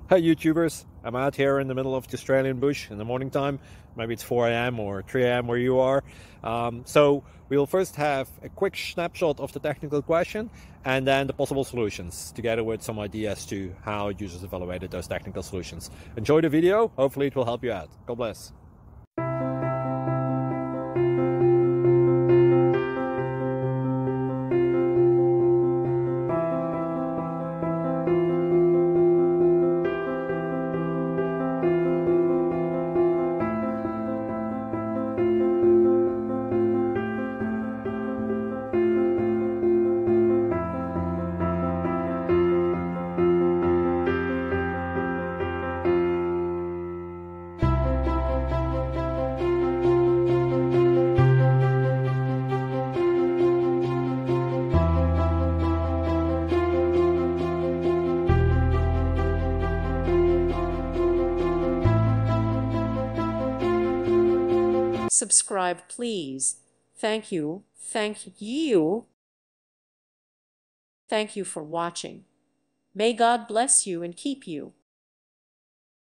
Hi YouTubers, I'm out here in the middle of the Australian bush in the morning time. Maybe it's 4 a.m. or 3 a.m. where you are. So we'll first have a quick snapshot of the technical question and then the possible solutions, together with some ideas to how users evaluated those technical solutions. Enjoy the video, hopefully it will help you out. God bless. Subscribe, please. Thank you. Thank you. Thank you for watching. May God bless you and keep you.